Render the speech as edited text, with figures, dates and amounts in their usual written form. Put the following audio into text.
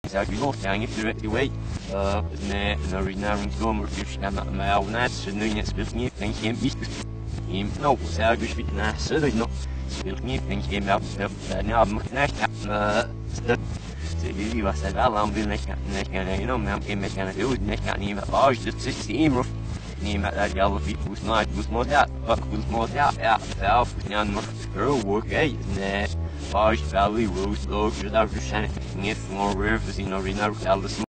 Sagulo, yang directly way. Na rinaring gomer, if I'm not my own ass, and doing it with me, thank him. Him, no, Sagus with Nas, no. Speelt niet, denk je me nou, moet net die was het wel aan binnen je know, maar ik met gaan doen, net gaan niet meer uit, dus is die immer niet met dat jouw feet was nooit, was maar dat, wat was maar dat, ja, zelf, ja, nog girl work, nee, Valley Rose, look, dat is waarschijnlijk niet voor rivers in arena, alles